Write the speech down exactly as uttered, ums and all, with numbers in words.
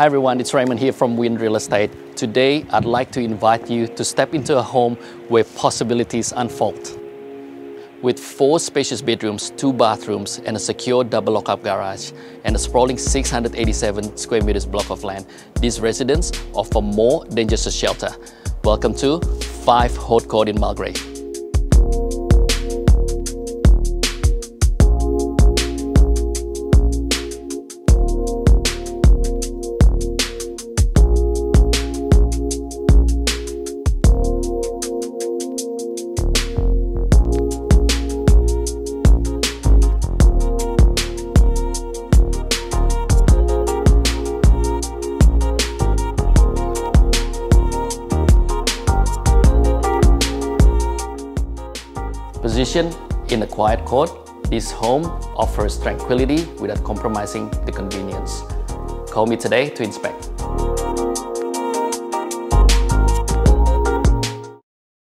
Hi everyone, it's Raymond here from Wind Real Estate. Today, I'd like to invite you to step into a home where possibilities unfold. With four spacious bedrooms, two bathrooms, and a secure double lock-up garage, and a sprawling six hundred eighty-seven square meters block of land, these residences offer more than just a shelter. Welcome to five Hoad Court in Mulgrave. Positioned in a quiet court, this home offers tranquility without compromising the convenience. Call me today to inspect.